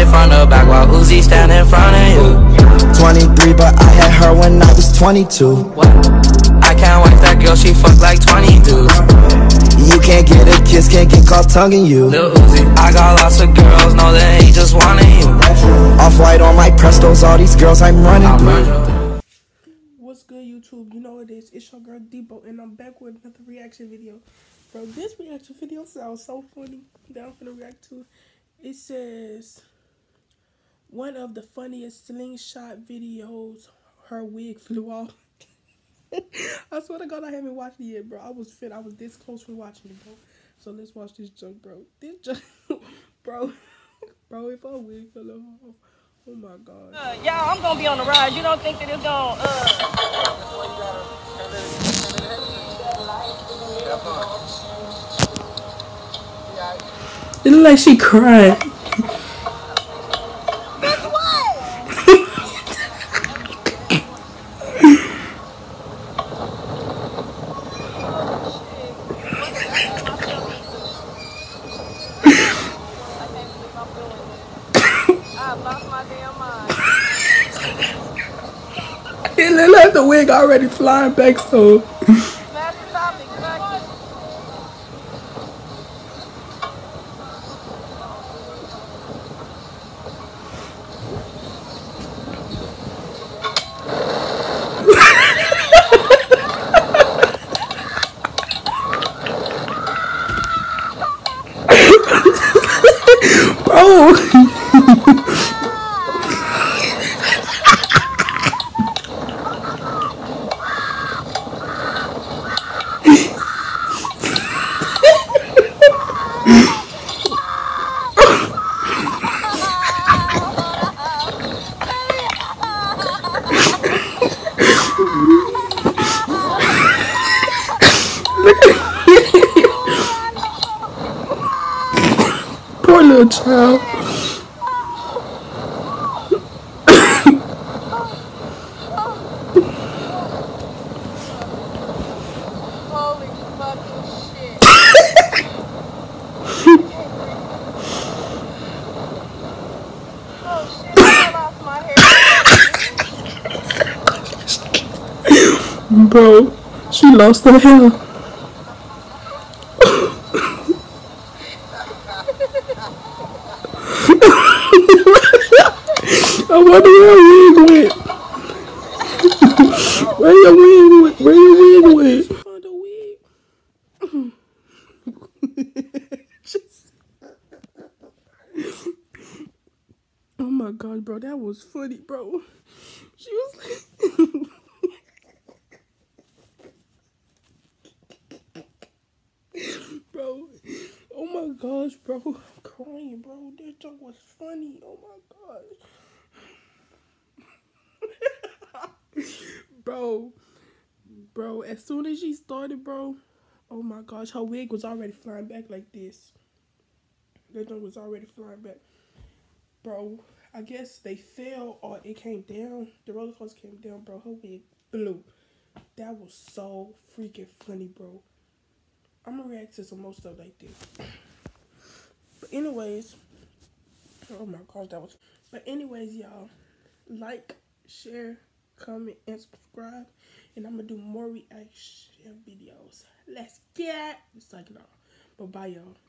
from the back while Uzi stand in front of you. 23, but I had her when I was 22. What? I can't wife that girl, she fuck like 20 dudes. You can't get a kiss, can't get caught tonguing you. Lil Uzi, I got lots of girls, know they ain't just one of you. Off-white on my Prestos, all these girls I'm running through. What's good, YouTube? You know what it is. It's your girl Depot, and I'm back with another reaction video. Bro, this reaction video sounds so funny that I'm gonna react to. It says, one of the funniest slingshot videos, her wig flew off. I swear to God, I haven't watched it yet, bro. I was this close from watching it, bro. So let's watch this junk, bro. This junk, bro, if her wig fell off, oh my God. Y'all, I'm gonna be on the ride. You don't think that it's gonna, It look like she cried. Guess what? I lost my damn mind. It look like the wig already flying back, so. Smash the topic, fuck it. Bro. Poor little child. Holy fucking shit. Oh shit, I lost my hair. Bro, she lost her hair. I wonder where your wig went. Where your wig went? Where your wig went? She found a wig. Oh my God, bro, that was funny, bro. She was like, bro. Oh my gosh, bro. I'm crying, bro. This joke was funny. Oh my gosh. Bro, as soon as she started, bro, oh my gosh, her wig was already flying back like this. That joke was already flying back. Bro, I guess they fell or it came down. The roller coaster came down, bro. Her wig blew. That was so freaking funny, bro. I'm gonna react to some more stuff like this. But anyways, oh my gosh, that was. But anyways, y'all, like, share, comment, and subscribe. And I'm gonna do more reaction videos. Let's get it. It's like, no. But bye, y'all.